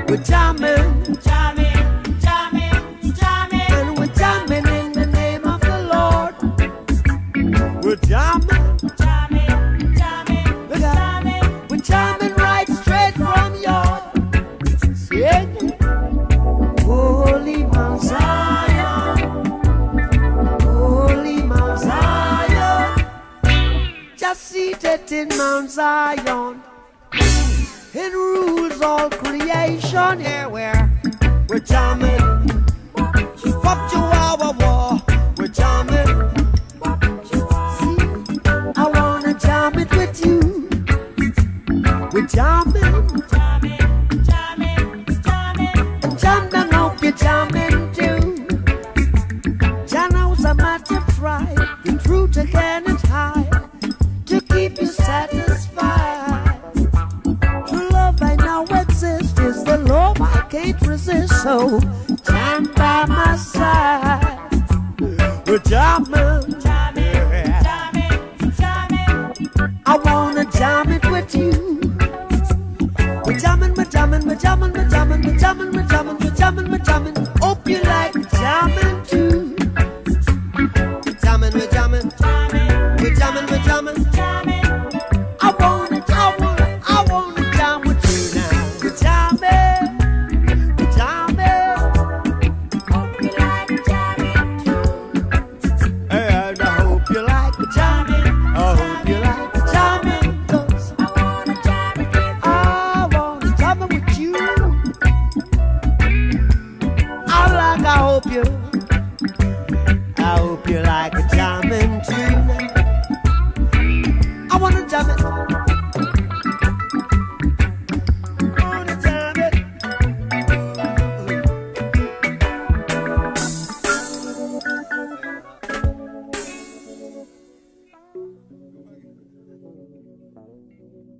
We're jamming, Jamming, jamming, jamming. and we're jamming in the name of the Lord. We're jamming, Jamming, jamming, look out. jamming. We're jamming right straight from your singing. Holy Mount Zion, Holy Mount Zion, just seated in Mount Zion, it rules all creation. Here we're jamming, up to our war, we're jamming. See, I wanna jam it with you. We're jamming, Jamming, jamming, jamming. and jam down, hope you're jamming too. Jah knows how much you try, the truth again is high, to keep you satisfied. True love I know exists, is the love I can't resist, so jam by my side. We're jamming, Jamming, jamming, jamming. I wanna jam it with you. We're jamming, we're jamming, we're jamming, we're jamming, we're jamming, we're jamming, we're jamming, we're jamming. Hope you like jamming too. We're jamming, we're jamming, we're jamming, we're jamming. Jamming. I wanna jam with you now. We're jamming, we're jamming. Hope you like jamming too. And I hope you like jamming. I hope you like jamming, 'cause I wanna jam it with you. I wanna jam it with you. I hope you like jamming too.